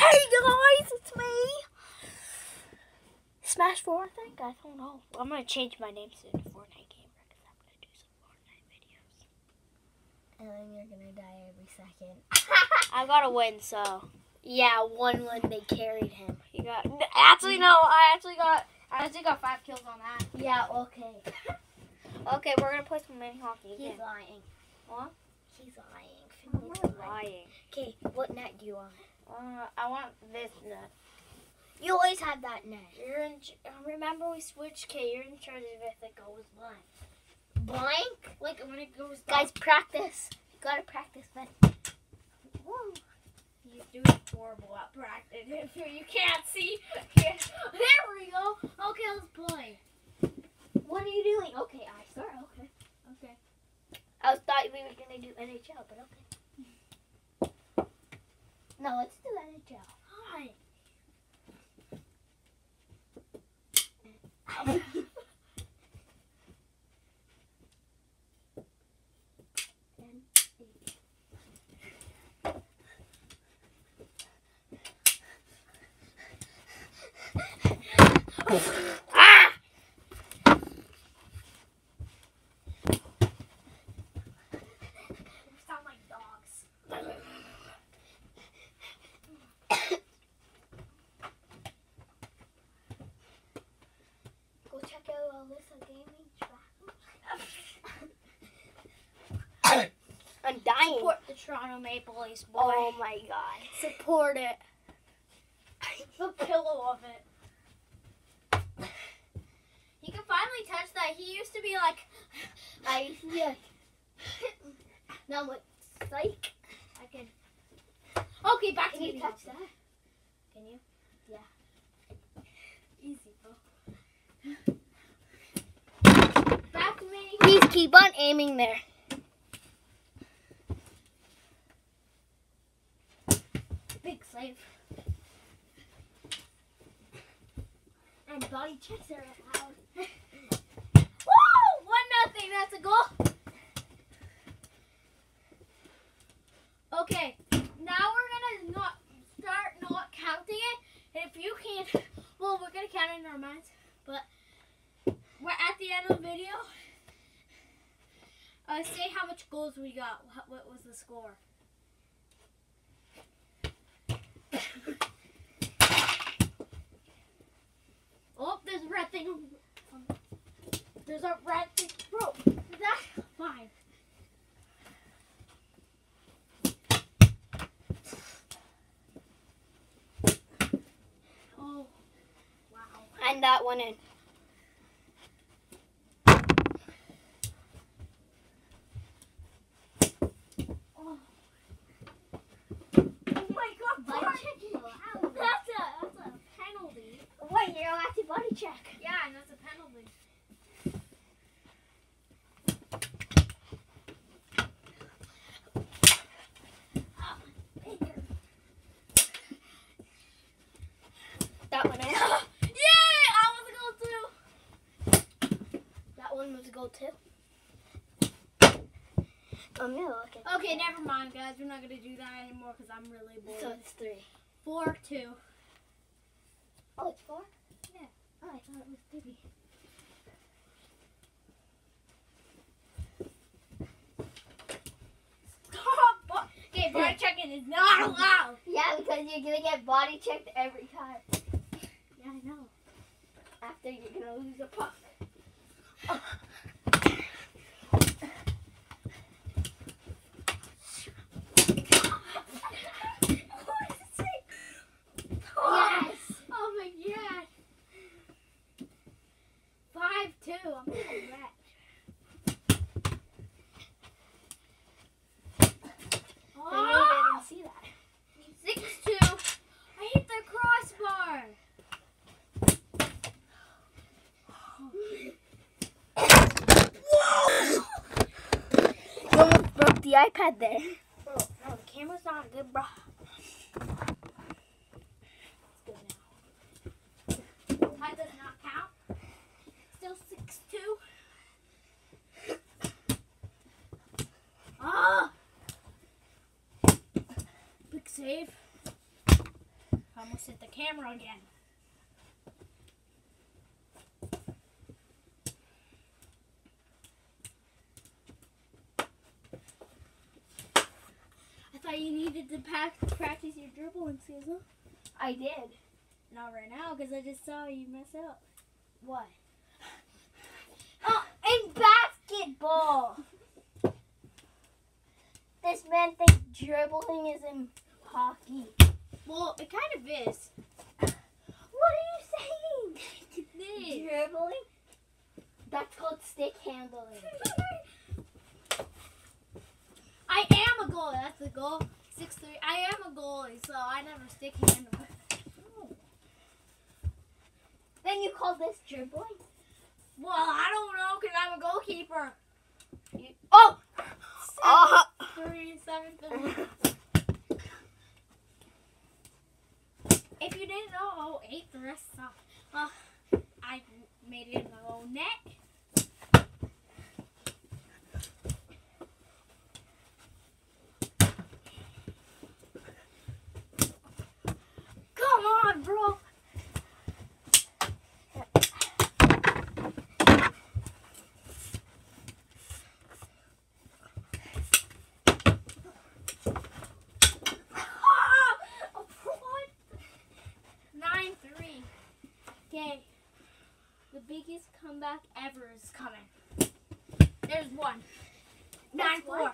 Hey guys, it's me. Smash 4, I think. I don't know. I'm gonna change my name soon to Fortnite Gamer because I'm gonna do some Fortnite videos. And then you're gonna die every second. I gotta win, so Yeah, 1-1 they carried him. you got. Actually, no. I actually got 5 kills on that. Yeah, okay. Okay, we're gonna play some mini hockey again. He's lying. What? He's lying. I'm not lying. Okay, what net do you want? I want this net. You always have that net. You're in. Remember we switched. Okay, you're in charge of if it goes blank. Blank? Like when it goes. Guys, practice. You gotta practice, man. Woo. He's doing horrible at practice. You can't see. There we go. Okay, let's play. What are you doing? Okay, I start. Okay. Okay. I thought we were gonna do NHL, but okay. No, let's do NHL. Hi. Ah! You sound like dogs. Go check out Alyssa Gaming. I'm dying. Support the Toronto Maple Leafs, boy. Oh my god. Support it. The pillow of it. He can finally touch that. He used to be like, Yeah. Now what? Psych. I can. Okay, back Can to you you. touch that? Can you? Yeah. Easy, bro. Back to me. Please keep on aiming there. Big save. And body checks are allowed. Woo! 1-0. That's a goal. Okay, now we're gonna start not counting it. And if you can't, well, we're gonna count it in our minds. But we're at the end of the video. Say how much goals we got. What was the score? Oh, there's a red thing. There's a red thing. Bro, that's fine. Oh, wow. And that one in. Oh. Oh my god, Body body check is allowed. That's a penalty. Wait, you're allowed to body check. Yeah, and that's a penalty. That one in. Yay! I was a goal too. That one was a goal too. I'm gonna look at. Okay, never mind, guys. We're not gonna do that anymore because I'm really bored. So it's 3. 4-2. Oh, it's 4? Yeah. Oh, I thought it was 3. Stop! Okay, body checking is not allowed. Yeah, because you're gonna get body checked every time. Yeah, I know. After you're gonna lose a puck. Yes! Oh my god. 5-2. I'm gonna wreck. I didn't see that. 6-2. I hit the crossbar. You almost broke the iPad there. Bro, no, the camera's not good, bro. That does not count. Still 6-2. Ah! Big save. I almost hit the camera again. I thought you needed to practice your dribbling, Susan. I did. Not right now, because I just saw you mess up. What? Oh, in basketball. This man thinks dribbling is in hockey. Well, it kind of is. What are you saying? It is. Dribbling? That's called stick handling. I am a goalie. That's the goal. 6'3". I am a goalie, so I never stick handle. Then you call this dribbling? Well, I don't know, because I'm a goalkeeper. Oh! 7'3". If you didn't know, 8 the rest of I made it in my own net. Come on, bro. Okay, the biggest comeback ever is coming. There's one. 9-4.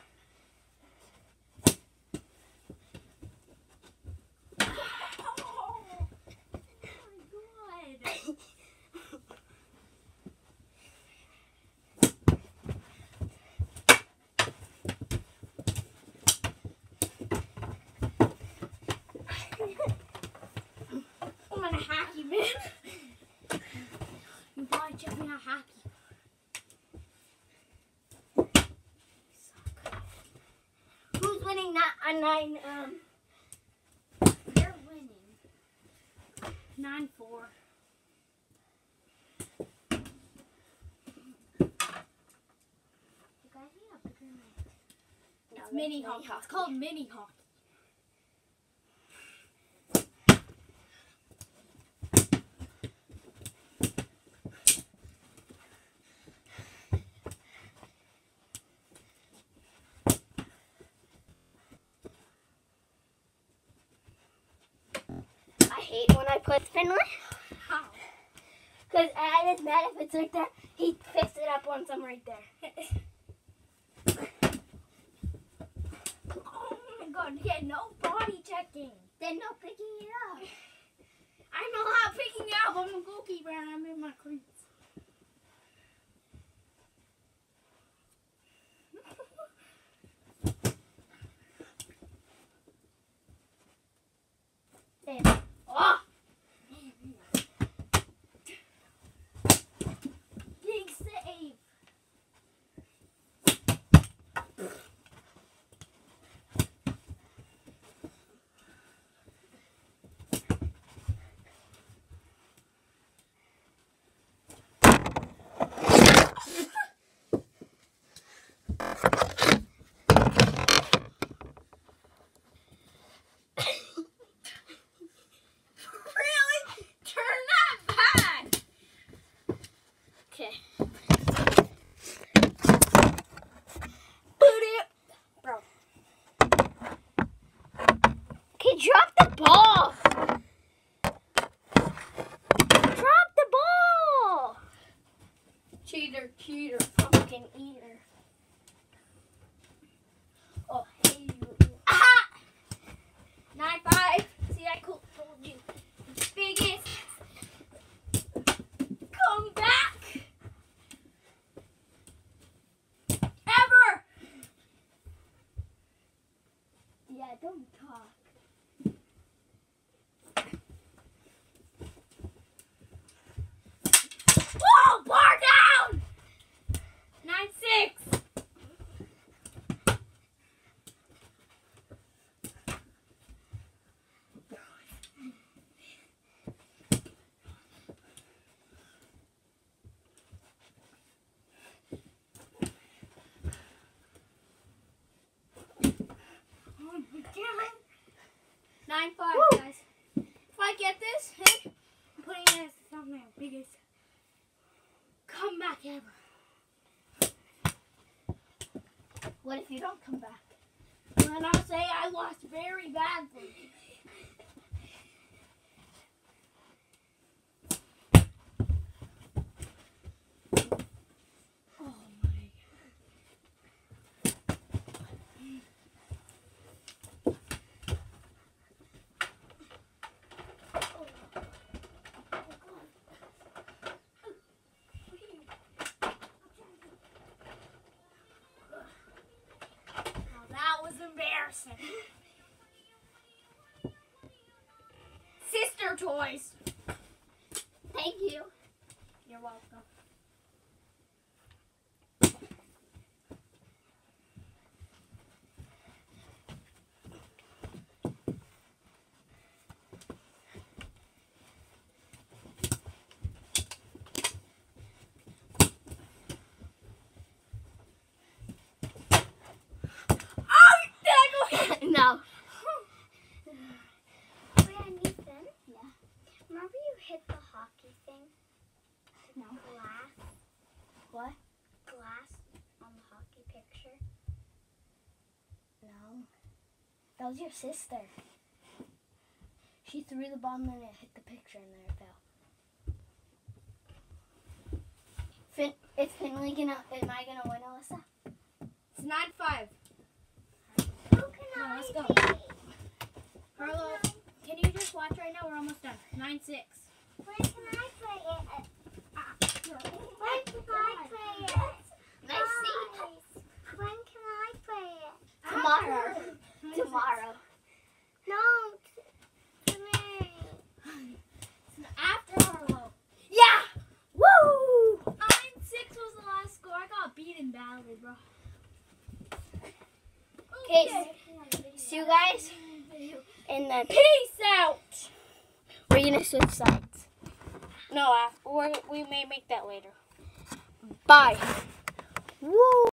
Oh my God. I'm gonna hack you, man. You probably check me out hockey. Who's winning that on 9? You're winning. 9-4. It's mini hockey. It's called mini hockey. I hate when I put Finley. How? Because I is mad if it's right there. He picks it up once I'm right there. Oh my God, yeah, no body checking. Then no picking it up. I know how picking it up. I'm a goalkeeper and I'm in my crease. There. Oh! Big save. Really? Turn that back. Okay. Boot it. Bro. Okay, drop the ball. Drop the ball. Cheater, cheater. Pumpkin eater. Oh, hey you. Ah! 9-5. See, I told you. Biggest comeback ever. Yeah, don't talk. Whoa, bar down. 9-6. Oh, damn it. 9-5, guys. I get this, hey, I'm putting it as the thumbnail. Biggest comeback ever. What if you don't come back? And I'll say I lost very badly. Oh my Now that was embarrassing. Sister toys. Thank you. You're welcome. No. Wait, Nathan? Yeah. Remember you hit the hockey thing? No. Glass? What? Glass on the hockey picture? No. That was your sister. She threw the ball and then it hit the picture and there it fell. Is Finley am I gonna win, Alyssa? It's 9-5. Who can No, I let's go. be? Carla, can you just watch right now? We're almost done. 9-6. When can I play it? When can I play it? Nice seat. Guys, when can I play it? Tomorrow. Tomorrow. No, today. After Harlow. Yeah! Woo! 9-6 was the last score. I got beaten badly, bro. Okay, see you guys. And then Peace out. we're gonna switch sides. No, we may make that later. Bye. Woo!